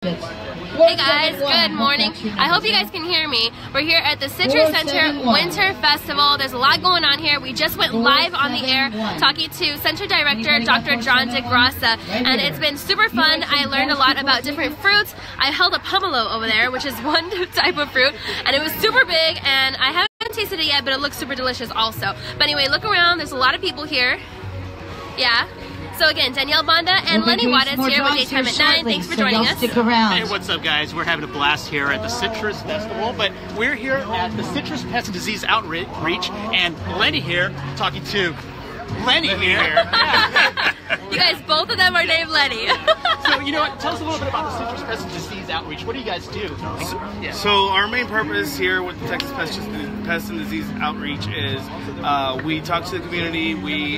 Hey guys, good morning. I hope you guys can hear me. We're here at the Citrus Center Winter Festival. There's a lot going on here. We just went live on the air talking to Center Director Dr. Grande, and it's been super fun. I learned a lot about different fruits. I held a pomelo over there, which is one type of fruit, and it was super big, and I haven't tasted it yet, but it looks super delicious also. But anyway, look around. There's a lot of people here. Yeah. So again, Danielle Banda and Lenny Juarez here with Daytime at 9. Thanks for joining us. Hey, what's up, guys? We're having a blast here at the Citrus Festival, but we're here at the Citrus Pest and Disease Outreach, and Lenny here talking to Lenny here. Yeah. You guys, both of them are named Lenny. So, you know what? Tell us a little bit about the Citrus Pest and Disease Outreach. What do you guys do? So our main purpose here with the Texas Pest and Disease Outreach is we talk to the community, we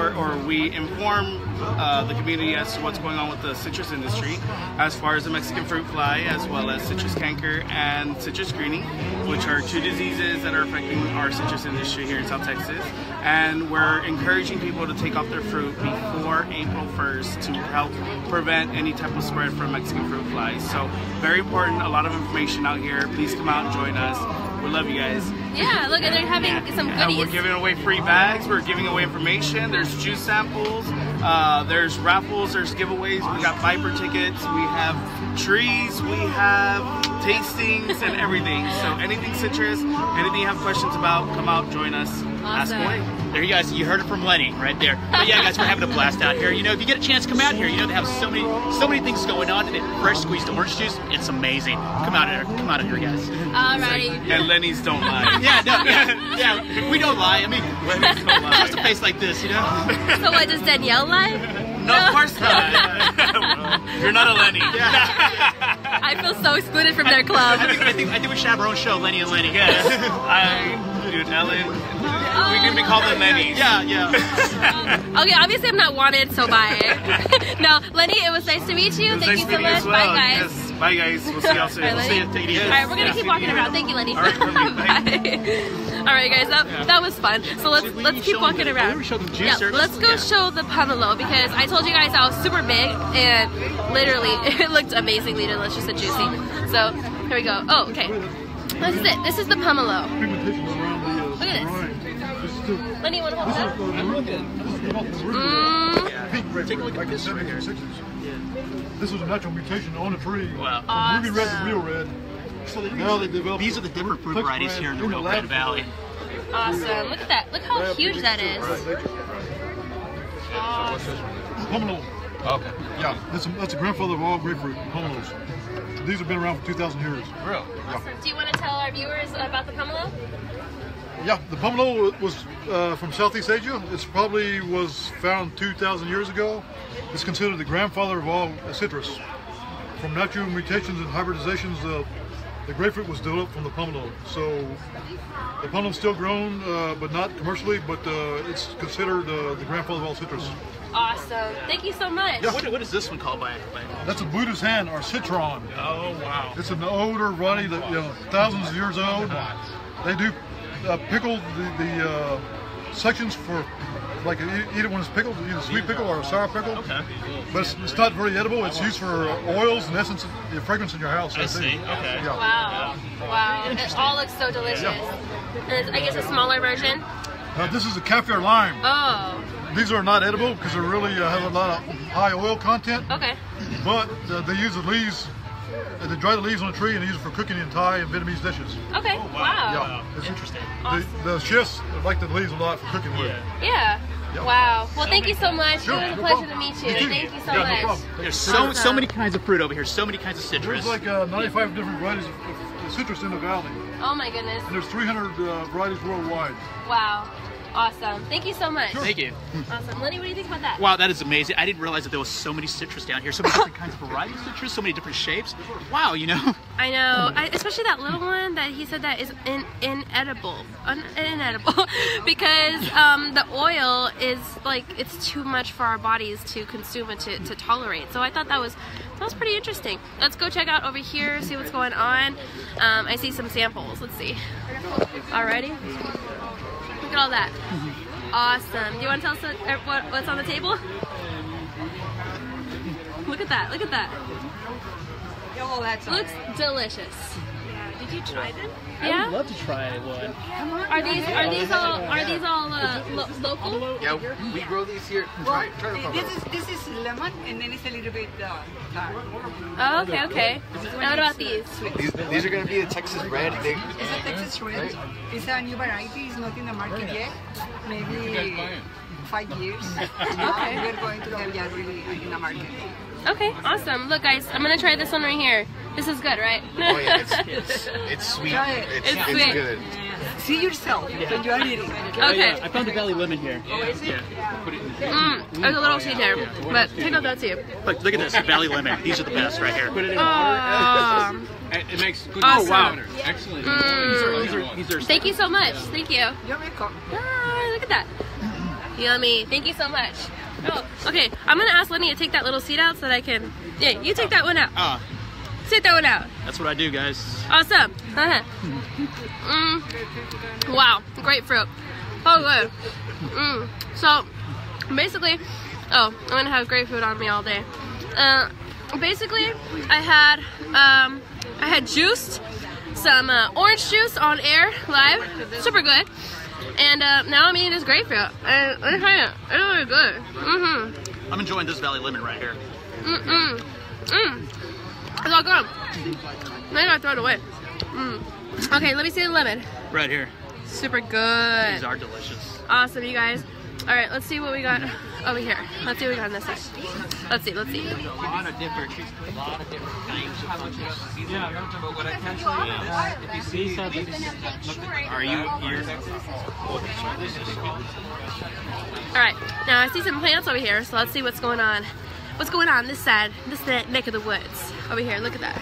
inform the community as to what's going on with the citrus industry, as far as the Mexican fruit fly, as well as citrus canker and citrus greening, which are two diseases that are affecting our citrus industry here in South Texas. And we're encouraging people to take off their fruit before April 1st to help prevent any type of spread from Mexican fruit flies. So very important, a lot of information out here. Please come out and join us. We love you guys. Yeah, look, and they're having some goodies. We're giving away free bags. We're giving away information. There's juice samples. There's raffles. There's giveaways. We got Viper tickets. We have trees. We have tastings and everything. So anything citrus, anything you have questions about, come out, join us. Awesome. Ask away. There you guys, you heard it from Lenny right there. But yeah, guys, we're having a blast out here. You know, if you get a chance, come out here. You know, they have so many things going on. And fresh squeezed orange juice, it's amazing. Come out here, guys. Alrighty. And Lenny's don't lie. Yeah, we don't lie. I mean, Lenny's don't lie. just a face like this, you know. So what, does Danielle lie? No, of course not. You're not a Lenny. I feel so excluded from their club. I think we should have our own show, Lenny and Lenny. Yes. Dude, Ellen. We can be called the Lennys. Yeah. Okay, obviously I'm not wanted, so bye. No, Lenny, it was nice to meet you. Thank you so much. Well. Bye, guys. Yes. Bye, guys. We'll see y'all soon. All right, See you. Take it easy. All right, we're gonna keep walking around. Thank you, Lenny. All right, Bye. All right, guys, that was fun. So let's keep walking around. Yeah, let's go show the pomelo, because I told you guys I was super big, and literally it looked amazingly delicious and juicy. So here we go. Oh, okay. This is it. This is the pomelo. Look at this. Lenny, you want to hold that? Take a look at this right here. This was a natural mutation on the tree. Wow. Awesome. Ruby red to real red. So now they developed. These are the different fruit varieties here in the Rio Grande Valley. Awesome. Look at that. Look how huge that is. Awesome. Pomelo. Okay. Yeah, that's the grandfather of all grapefruit, pomelos. These have been around for 2,000 years. Real. Awesome. Do you want to tell our viewers about the pomelo? Yeah, the pomelo was from Southeast Asia. It probably was found 2,000 years ago. It's considered the grandfather of all citrus. From natural mutations and hybridizations, the grapefruit was developed from the pomelo. So the pomelo is still grown, but not commercially, but it's considered the grandfather of all citrus. Awesome. Thank you so much. Yeah. What is this one called by? That's a Buddha's hand, or citron. Oh, wow. It's an older variety that, thousands of years old. They do pickle the sections for, like, eat it when it's pickled, either sweet pickle or a sour pickle. Okay. But it's not very edible. It's used for oils and essence, the fragrance in your house. I see. Okay. Yeah. Wow. It all looks so delicious. And it's, I guess, a smaller version. This is a caviar lime. Oh. These are not edible because they really have a lot of high oil content. Okay. But they use the leaves. They dry the leaves on a tree and use it for cooking in Thai and Vietnamese dishes. Okay. Oh, wow. Yeah. It's interesting. Awesome. The chefs like the leaves a lot for cooking with. Yeah. Yep. Wow. Well, thank you so much. Sure, It was a no pleasure problem. to meet you. You too. Thank you so Yeah, no much. problem. There's Awesome. so many kinds of fruit over here. So many kinds of citrus. There's like 95 different varieties of citrus in the valley. Oh my goodness. And there's 300 varieties worldwide. Wow. Awesome. Thank you so much. Sure. Thank you. Awesome. Lenny, what do you think about that? Wow, that is amazing. I didn't realize that there was so many citrus down here. So many different kinds of varieties of citrus. So many different shapes. Wow, you know. I know, especially that little one that he said that is inedible, because the oil is like, it's too much for our bodies to consume and to tolerate. So I thought that was pretty interesting. Let's go check out over here, see what's going on. I see some samples. Let's see. Alrighty. Look at all that. Awesome. Do you want to tell us what's on the table? Look at that. Look at that. Oh, that's Looks delicious. Did you try them? Yeah. I would love to try one. Are these all local? Yeah, we grow these here. Try the This is lemon, and then it's a little bit tart. Oh, okay, okay. Now what about these? These are going to be the Texas Red. It's a Texas Red. It's a new variety. It's not in the market yet. Maybe 5 years. Okay. We're going to have that really in the market. Okay, awesome. Look, guys, I'm gonna try this one right here. This is good, right? Oh yeah, it's sweet. Try it. It's sweet. good. See yourself when you are eating. Okay. I found the valley lemon here. Oh, is it? Put it in the There's a little seed there, but check out that seed. Look at this, valley lemon. These are the best right here. Put it in It makes good Awesome. water. Excellent. These are Thank you so much. Thank you. You're welcome. Ah, look at that. Yummy. Thank you so much. Oh, okay. I'm gonna ask Lenny to take that little seed out so that I can. Yeah, you take that one out. Take that one out. That's what I do, guys. Awesome. Wow, grapefruit. Oh, good. So, basically, I'm gonna have grapefruit on me all day. Basically, I had juiced some orange juice on air live. Super good. And now I'm eating this grapefruit. And I'm trying it. It's really good. I'm enjoying this valley lemon right here. It's all gone. Now I gotta throw it away. Okay, let me see the lemon. Right here. Super good. These are delicious. Awesome, you guys. All right, let's see what we got over here. Let's see what we got in this side. Let's see. A lot of different kinds of punches. Yeah, but what I can tell you is, if you see, are you here? All right, now I see some plants over here, so let's see what's going on. What's going on this side, this neck of the woods? Over here, look at that.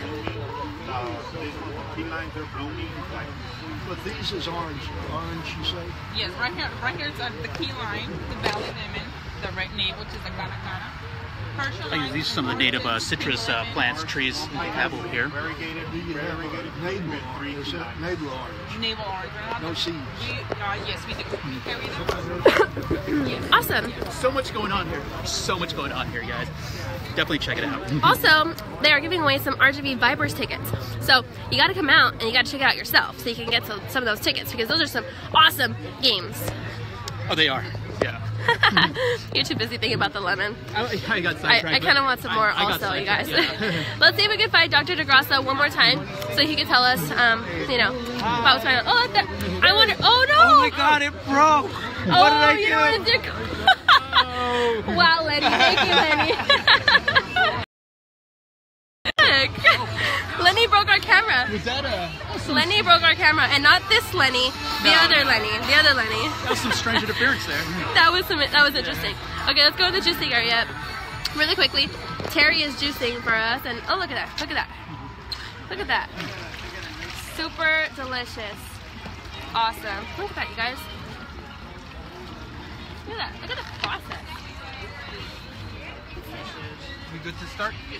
But these is orange, you say? Yes, right here is the key lime, the valley lemon, the red navel, which is the Grande. These are some of the native citrus plants, trees we have over here. Navel orange. Navel orange. No seeds. Yes, we do. We carry them. Awesome. So much going on here. So much going on here, guys. Definitely check it out. Also, they are giving away some RGB Vipers tickets. So you got to come out and you got to check it out yourself so you can get some of those tickets because those are some awesome games. Oh, they are. Yeah. You're too busy thinking about the lemon. I got sidetracked. I kind of want some more also, you guys. Yeah. Let's see if we can find Dr. DeGrasso one more time so he can tell us, you know, about what's going on. Oh, I wonder. Oh, no. Oh my God, it broke. What did I do? You don't want to do. Wow, Lenny. Thank you, Lenny. Lenny broke our camera. Was that Lenny broke our camera, and not this Lenny, the other Lenny. That was some strange interference there. That was interesting. Okay, let's go to the juicing area really quickly. Terry is juicing for us, and oh, look at that! Look at that! Look at that! Super delicious. Awesome. Look at that, you guys. Look at that. Look at the process. We good to start? Yes.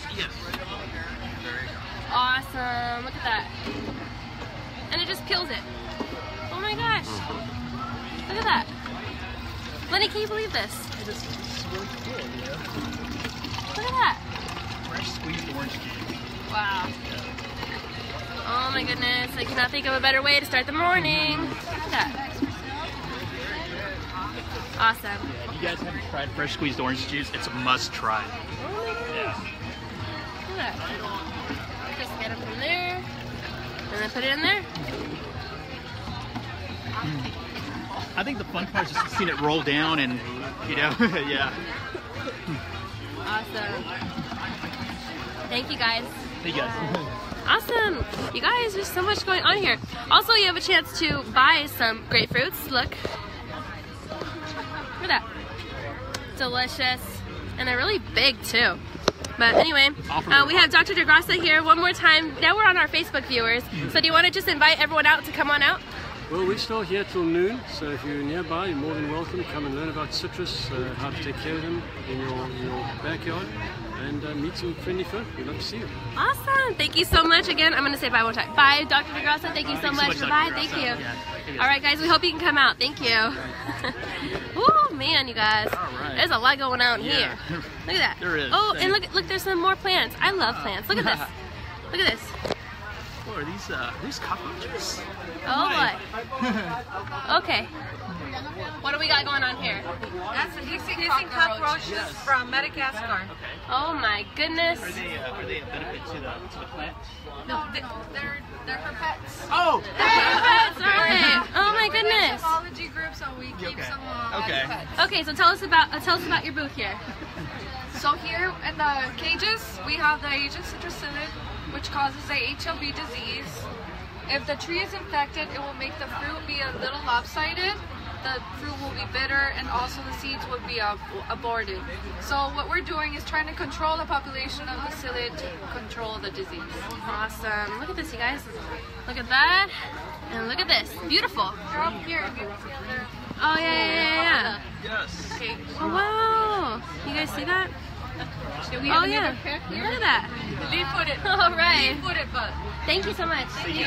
Awesome. Look at that. And it just kills it. Oh my gosh. Look at that. Lenny, can you believe this? It's really cool, you know? Look at that. Fresh squeezed orange juice. Wow. Oh my goodness. I cannot think of a better way to start the morning. Look at that. Awesome. Yeah, if you guys haven't tried fresh squeezed orange juice, it's a must try. Yeah. Look at that. Just get it from there, and then put it in there. I think the fun part is just seeing it roll down and, you know, yeah. Awesome. Thank you, guys. Hey, guys. Awesome. You guys, there's so much going on here. Also, you have a chance to buy some grapefruits. Look. Look at that. Delicious. And they're really big, too. But anyway, we have Dr. DeGrasso here one more time. Now we're on our Facebook viewers. So do you want to just invite everyone out to come on out? Well, we're still here till noon, so if you're nearby, you're more than welcome. Come and learn about citrus, how to take care of them in your backyard, and meet some friendly folk. We'd love to see you. Awesome. Thank you so much. Again, I'm going to say bye one time. Bye, Dr. DeGrasso. Thank you so much. Bye. Thank you. Yeah. All right, guys. We hope you can come out. Thank you. Oh, man, you guys. There's a lot going on here. Look at that. There is. Oh, and look, there's some more plants. I love plants. Look at this. Look at this. What are these cockroaches? Oh boy. Okay. What do we got going on here? That's the hissing cockroaches from Madagascar. Oh my goodness. Are they a benefit to the plant? No, they're her pets. Oh! They're pets, are they? Oh my goodness. Ecology group, so we keep some pets. Okay, so tell us about your booth here. So here in the cages, we have the Asian citrus psyllid, which causes the HLB disease. If the tree is infected, it will make the fruit be a little lopsided. The fruit will be bitter, and also the seeds will be aborted. So what we're doing is trying to control the population of the psyllid to control the disease. Awesome. Look at this, you guys. Look at that. And look at this. Beautiful. They're up here. If you see them. Oh, yeah. Yes. Okay. Oh, wow. You guys see that? Oh, yeah. Look at that. Leaf-footed. All right. Leaf-footed bud. Thank you so much. Thank you.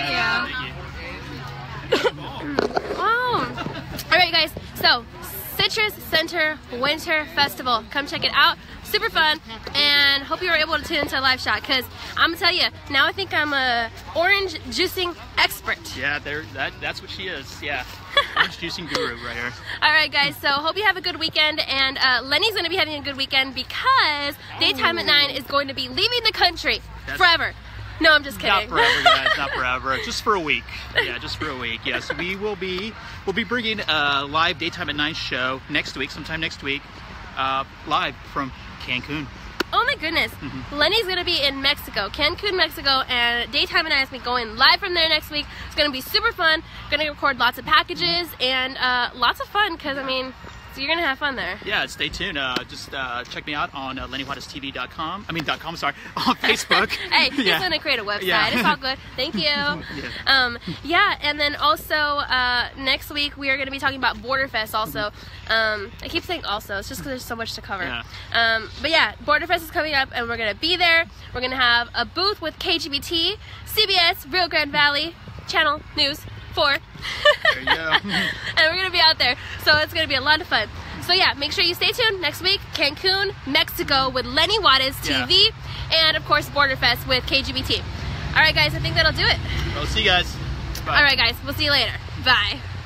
Wow. All right, guys. So, Citrus Center Winter Festival. Come check it out. Super fun, and hope you were able to tune into a live shot, because I'm gonna tell you, now I think I'm a orange juicing expert. Yeah, that's what she is. Yeah, orange juicing guru right here. All right, guys. So hope you have a good weekend, and Lenny's gonna be having a good weekend because Daytime at 9 is going to be leaving the country forever. No, I'm just kidding. Not forever, guys. Not forever. Just for a week. Yeah, just for a week. Yes, we'll be bringing a live Daytime at 9 show next week, sometime next week, live from Cancun. Oh my goodness. Lenny's gonna be in Mexico, Cancun, Mexico, and Daytime and I is gonna be going live from there next week. It's gonna be super fun. Gonna record lots of packages and lots of fun, because I mean, so you're gonna have fun there. Yeah, stay tuned. Just check me out on lennyjuareztv.com. I mean, .com, sorry, on Facebook. Hey, he's gonna create a website. Yeah. It's all good. Thank you. Yeah, and then also next week we are gonna be talking about Border Fest also. I keep saying also, it's just because there's so much to cover. Yeah. But yeah, Border Fest is coming up, and we're gonna be there. We're gonna have a booth with KGBT, CBS, Rio Grande Valley, Channel News 4. There you go. And we're gonna be out there, so it's gonna be a lot of fun. So yeah, make sure you stay tuned next week. Cancun, Mexico with Lenny Juarez TV, and of course Border Fest with KGBT. All right, guys, I think that'll do it. I'll see you guys. Bye. All right, guys, we'll see you later. Bye.